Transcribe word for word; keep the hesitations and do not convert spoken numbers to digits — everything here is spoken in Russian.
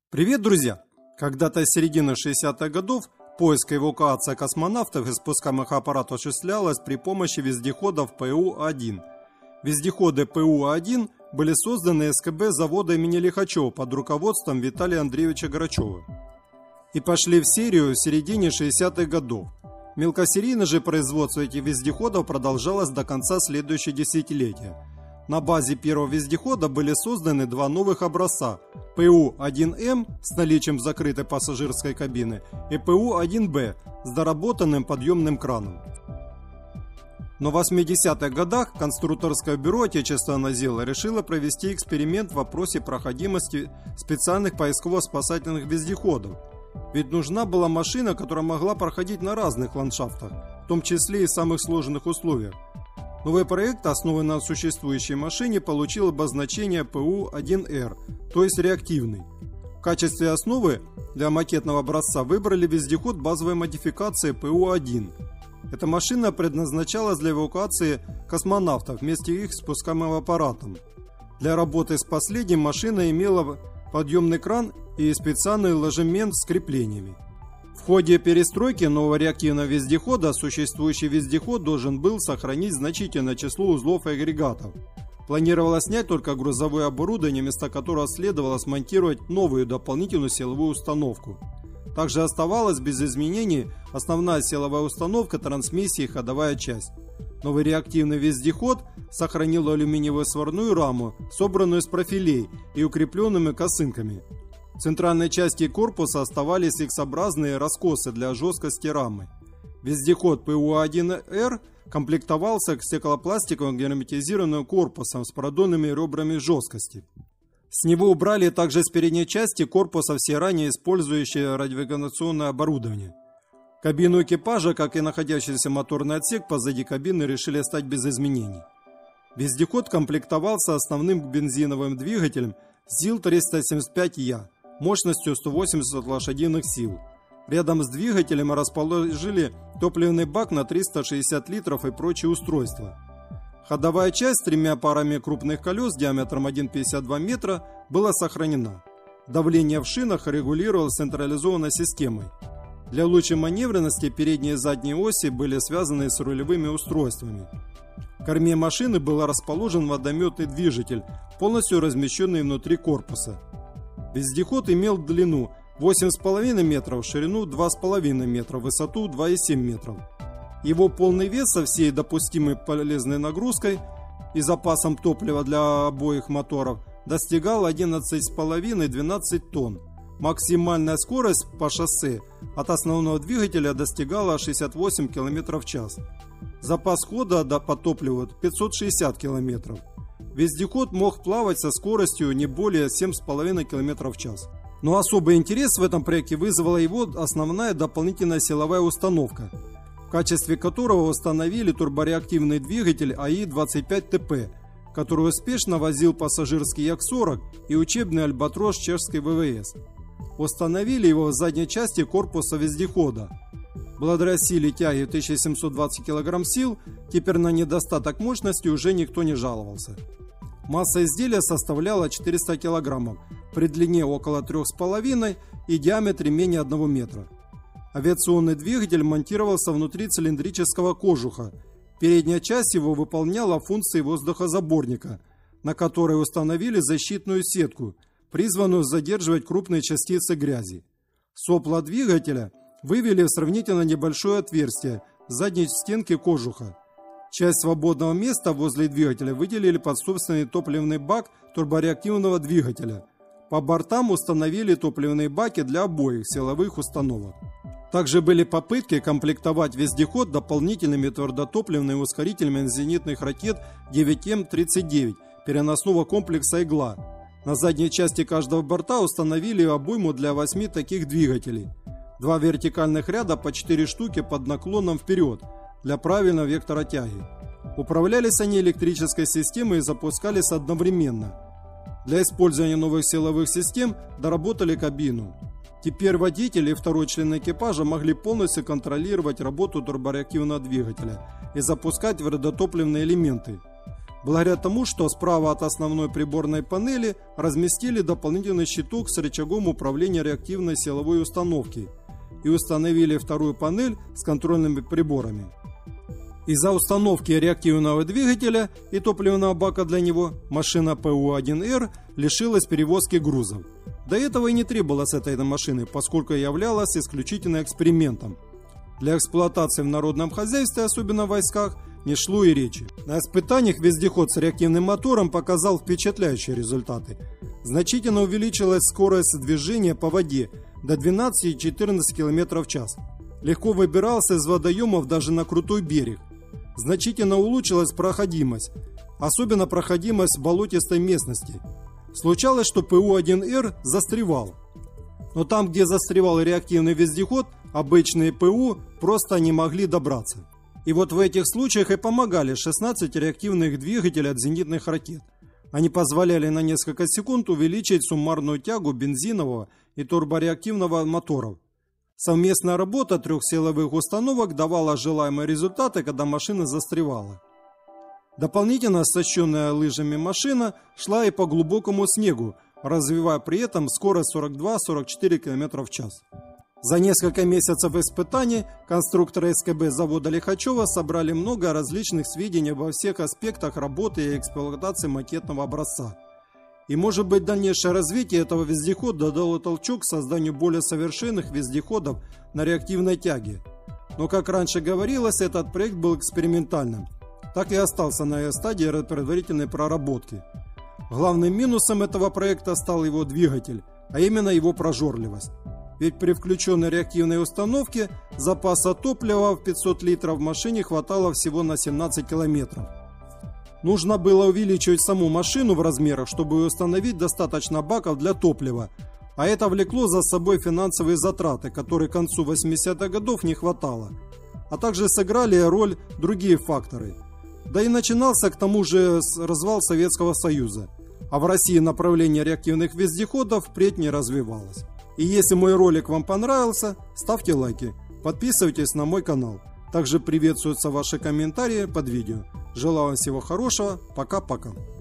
Привет, друзья! Когда-то с середины шестидесятых годов поиск и эвакуация космонавтов из спускаемых аппаратов осуществлялась при помощи вездеходов Пэ У один. Вездеходы Пэ У один были созданы эс ка бэ завода имени Лихачева под руководством Виталия Андреевича Грачева и пошли в серию в середине шестидесятых годов. Мелкосерийное же производство этих вездеходов продолжалось до конца следующего десятилетия. На базе первого вездехода были созданы два новых образца – Пэ У один эм с наличием закрытой пассажирской кабины и Пэ У один бэ с доработанным подъемным краном. Но в восьмидесятых годах конструкторское бюро отечественного дела решило провести эксперимент в вопросе проходимости специальных поисково-спасательных вездеходов. Ведь нужна была машина, которая могла проходить на разных ландшафтах, в том числе и в самых сложных условиях. Новый проект, основанный на существующей машине, получил обозначение Пэ У один эр, то есть реактивный. В качестве основы для макетного образца выбрали вездеход базовой модификации Пэ У один. Эта машина предназначалась для эвакуации космонавтов вместе с их спускаемым аппаратом. Для работы с последним машина имела подъемный кран и специальный ложемент с креплениями. В ходе перестройки нового реактивного вездехода существующий вездеход должен был сохранить значительное число узлов и агрегатов. Планировалось снять только грузовое оборудование, вместо которого следовало смонтировать новую дополнительную силовую установку. Также оставалась без изменений основная силовая установка, трансмиссия и ходовая часть. Новый реактивный вездеход сохранил алюминиевую сварную раму, собранную из профилей и укрепленными косынками. В центральной части корпуса оставались икс-образные раскосы для жесткости рамы. Вездеход Пэ У один эр комплектовался стеклопластиковым герметизированным корпусом с продольными ребрами жесткости. С него убрали также с передней части корпуса все ранее использующие радиолокационное оборудование. Кабину экипажа, как и находящийся моторный отсек позади кабины, решили оставить без изменений. Вездеход комплектовался основным бензиновым двигателем ЗИЛ триста семьдесят пять Я мощностью сто восемьдесят лошадиных сил. Рядом с двигателем расположили топливный бак на триста шестьдесят литров и прочие устройства. Ходовая часть с тремя парами крупных колес диаметром один целых пятьдесят два сотых метра была сохранена. Давление в шинах регулировалось централизованной системой. Для лучшей маневренности передние и задние оси были связаны с рулевыми устройствами. В корме машины был расположен водометный двигатель, полностью размещенный внутри корпуса. Вездеход имел длину восемь с половиной метров, ширину два с половиной метра, высоту два и семь метров. Его полный вес со всей допустимой полезной нагрузкой и запасом топлива для обоих моторов достигал одиннадцать с половиной — двенадцать тонн. Максимальная скорость по шоссе от основного двигателя достигала шестьдесят восемь километров в час. Запас хода по топливу пятьсот шестьдесят километров. Вездеход мог плавать со скоростью не более семь с половиной километров в час. Но особый интерес в этом проекте вызвала его основная дополнительная силовая установка, в качестве которого установили турбореактивный двигатель А И двадцать пять Тэ Пэ, который успешно возил пассажирский Як сорок и учебный Альбатрос чешской Вэ Вэ Эс. Установили его в задней части корпуса вездехода. Благодаря силе тяги тысяча семьсот двадцать килограмм сил, теперь на недостаток мощности уже никто не жаловался. Масса изделия составляла четыреста килограммов, при длине около трёх с половиной и диаметре менее одного метра. Авиационный двигатель монтировался внутри цилиндрического кожуха. Передняя часть его выполняла функции воздухозаборника, на которой установили защитную сетку, призванную задерживать крупные частицы грязи. Сопла двигателя вывели в сравнительно небольшое отверстие в задней стенке кожуха. Часть свободного места возле двигателя выделили под собственный топливный бак турбореактивного двигателя. По бортам установили топливные баки для обоих силовых установок. Также были попытки комплектовать вездеход дополнительными твердотопливными ускорителями зенитных ракет девять Эм тридцать девять переносного комплекса «Игла». На задней части каждого борта установили обойму для восьми таких двигателей. Два вертикальных ряда по четыре штуки под наклоном вперед для правильного вектора тяги. Управлялись они электрической системой и запускались одновременно. Для использования новых силовых систем доработали кабину. Теперь водитель и второй член экипажа могли полностью контролировать работу турбореактивного двигателя и запускать твердотопливные элементы. благодаря тому, что справа от основной приборной панели разместили дополнительный щиток с рычагом управления реактивной силовой установки и установили вторую панель с контрольными приборами. Из-за установки реактивного двигателя и топливного бака для него машина Пэ У один Эр лишилась перевозки грузов. До этого и не требовалось этой машины, поскольку являлась исключительно экспериментом. Для эксплуатации в народном хозяйстве, особенно в войсках, не шло и речи. На испытаниях вездеход с реактивным мотором показал впечатляющие результаты. Значительно увеличилась скорость движения по воде до двенадцати-четырнадцати километров в час. Легко выбирался из водоемов даже на крутой берег. Значительно улучшилась проходимость, особенно проходимость в болотистой местности. Случалось, что Пэ У один Эр застревал. Но там, где застревал реактивный вездеход, обычные Пэ У просто не могли добраться. И вот в этих случаях и помогали шестнадцать реактивных двигателей от зенитных ракет. Они позволяли на несколько секунд увеличить суммарную тягу бензинового и турбореактивного моторов. Совместная работа трех силовых установок давала желаемые результаты, когда машина застревала. Дополнительно оснащенная лыжами машина шла и по глубокому снегу, развивая при этом скорость сорок два — сорок четыре километра в час. За несколько месяцев испытаний конструкторы Эс Ка Бэ завода Лихачева собрали много различных сведений во всех аспектах работы и эксплуатации макетного образца. И, может быть, дальнейшее развитие этого вездехода дало толчок к созданию более совершенных вездеходов на реактивной тяге. Но, как раньше говорилось, этот проект был экспериментальным. Так и остался на стадии предварительной проработки. Главным минусом этого проекта стал его двигатель, а именно его прожорливость. Ведь при включенной реактивной установке запаса топлива в пятьсот литров в машине хватало всего на семнадцать километров. Нужно было увеличивать саму машину в размерах, чтобы установить достаточно баков для топлива, а это влекло за собой финансовые затраты, которые к концу восьмидесятых годов не хватало. А также сыграли роль другие факторы. Да и начинался к тому же развал Советского Союза, а в России направление реактивных вездеходов впредь не развивалось. И если мой ролик вам понравился, ставьте лайки, подписывайтесь на мой канал. Также приветствуются ваши комментарии под видео. Желаю вам всего хорошего. Пока-пока.